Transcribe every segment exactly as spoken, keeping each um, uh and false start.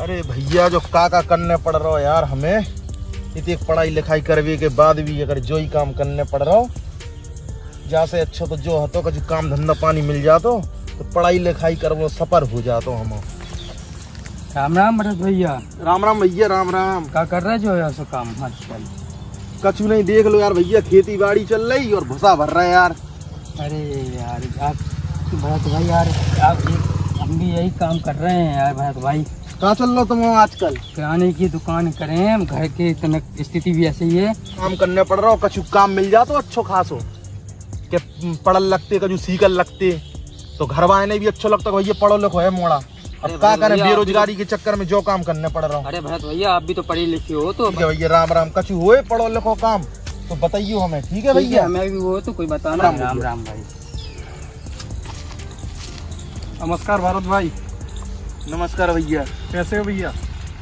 अरे भैया जो काका करने पड़ रहा हो यार, हमें इतनी पढ़ाई लिखाई करने के बाद भी अगर जो ही काम करने पड़ रहा हो, जहाँ से अच्छा तो जो हतो जो काम धंधा पानी मिल जातो तो पढ़ाई लिखाई कर वो सफर हो जातो हम। राम राम भरत भैया। राम राम भैया, राम राम। क्या कर रहे जो है सो काम आजकल? कछु नहीं, देख लो यार भैया, खेती बाड़ी चल रही और भूसा भर रहा है यार। अरे यार आप भरत भाई यार, आप हम भी यही काम कर रहे हैं यार भरत भाई। कहाँ चल रहा तुम आजकल? किराने की दुकान करें हम, घर की इतना स्थिति भी ऐसी ही है। काम करने पड़ रहा हो, कछु काम मिल जातो अच्छो खासो के पढ़ल लगते, कछु सीखल लगते तो घर वाले भी अच्छो लगता भैया पढ़ो लिखो है मोड़ा। अब क्या करें, बेरोजगारी के चक्कर में जो काम करने पड़ रहा। अरे भरत भैया आप भी तो पढ़े लिखे हो तो भैया राम राम। कछु हुए पढ़ो लिखो काम तो बताइए हमें, ठीक है भैया? हमें भी वो तो कोई बताना। राम राम, राम भाई। नमस्कार भारत भाई। नमस्कार भैया। कैसे हो भैया?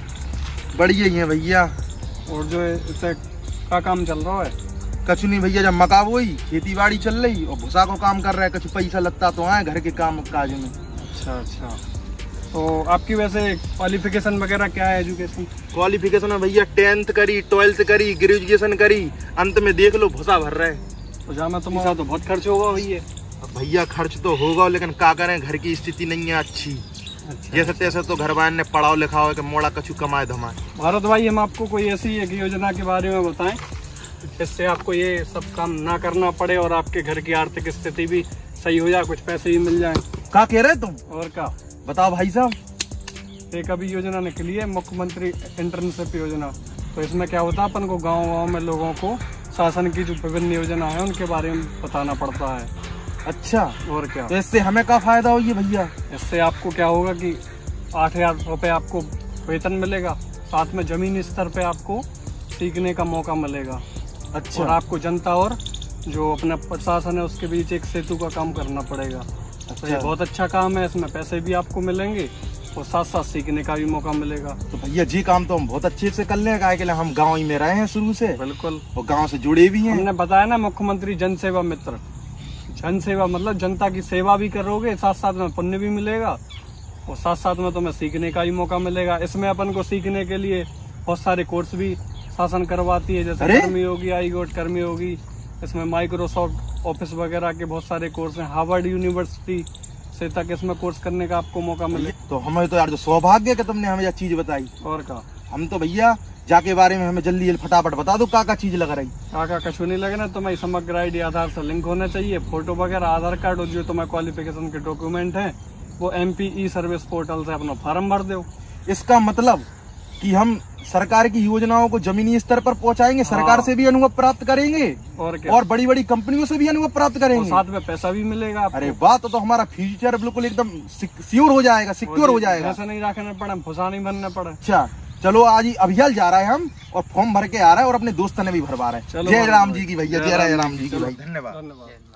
बढ़िया ही है भैया। और जो है इससे क्या काम चल रहा है? कछु नहीं भैया, जब मका बोई खेती बाड़ी चल रही और भूसा को काम कर रहा है, कछु पैसा लगता तो आए घर के काम काज में। अच्छा अच्छा। तो आपकी वैसे क्वालिफिकेशन वगैरह क्या है, एजुकेशन? क्वालिफिकेशन में भैया टेंथ करी, ट्वेल्थ करी, ग्रेजुएशन करी, अंत में देख लो भूसा भर रहे। तो जहाँ में तुम्हारा तो बहुत खर्च होगा भैया। भैया खर्च तो होगा, लेकिन क्या करें, घर की स्थिति नहीं है अच्छी। अच्छा, जैसे तैसे तो घर वाले ने पढ़ाओ लिखाओ के मोड़ा कछु कमाए धमाए। भारत भाई हम आपको कोई ऐसी एक योजना के बारे में बताएं जिससे आपको ये सब काम ना करना पड़े और आपके घर की आर्थिक स्थिति भी सही हो जाए, कुछ पैसे भी मिल जाए। क्या कह रहे तुम? और क्या बताओ भाई साहब। एक अभी योजना निकली है मुख्यमंत्री इंटर्नशिप योजना। तो इसमें क्या होता है, अपन को गाँव गाँव में लोगों को शासन की जो विभिन्न योजना है उनके बारे में बताना पड़ता है। अच्छा, और क्या? तो इससे हमें क्या फायदा होगी भैया? इससे आपको क्या होगा कि आठ हजार रुपये आपको वेतन मिलेगा, साथ में जमीनी स्तर पे आपको सीखने का मौका मिलेगा। अच्छा। और आपको जनता और जो अपना प्रशासन है उसके बीच एक सेतु का काम करना पड़ेगा। अच्छा। तो ये बहुत अच्छा काम है, इसमें पैसे भी आपको मिलेंगे और साथ साथ सीखने का भी मौका मिलेगा। तो भैया जी काम तो हम बहुत अच्छे से कर लेंगे, के लिए हम गाँव ही में रहे हैं शुरू से। बिल्कुल। और गाँव से जुड़े भी हैं। हमने बताया ना, मुख्यमंत्री जन सेवा मित्र। जन सेवा मतलब जनता की सेवा भी करोगे, साथ साथ में पुण्य भी मिलेगा और साथ साथ में तुम्हें सीखने का भी मौका मिलेगा। इसमें अपन को सीखने के लिए बहुत सारे कोर्स भी शासन करवाती है, जैसे कर्मी होगी, आई गोट कर्मी होगी। इसमें माइक्रोसॉफ्ट ऑफिस वगैरह के बहुत सारे कोर्स हैं, हार्वर्ड यूनिवर्सिटी से तक इसमें कोर्स करने का आपको मौका मिले। तो हमें तो यार जो सौभाग्य है कि तुमने हमें यह चीज बताई। और क्या, हम तो भैया जाके बारे में हमें जल्दी फटाफट बता दो का का चीज लग रही। काका कछु नहीं लगना, तुम्हारी समग्र आई डी आधार से लिंक होना चाहिए, फोटो वगैरह, आधार कार्ड और जो तुम्हारे क्वालिफिकेशन के डॉक्यूमेंट है वो M P E service portal से अपना फॉर्म भर दो। इसका मतलब कि हम सरकार की योजनाओं को जमीनी स्तर पर पहुंचाएंगे। हाँ। सरकार से भी अनुभव प्राप्त करेंगे और क्या, और बड़ी बड़ी कंपनियों से भी अनुभव प्राप्त करेंगे, साथ में पैसा भी मिलेगा आपको। अरे वाह, तो, तो हमारा फ्यूचर बिल्कुल एकदम सिक्योर हो जाएगा, सिक्योर हो जाएगा। ऐसा नहीं रखना पड़े, फुसा नहीं बनना पड़े। अच्छा चलो, आज ही अभियान जा रहा है हम और फॉर्म भर के आ रहा है और अपने दोस्त ने भी भरवा रहा है। जय राम जी की भैया, जय राम जी की भाई। धन्यवाद।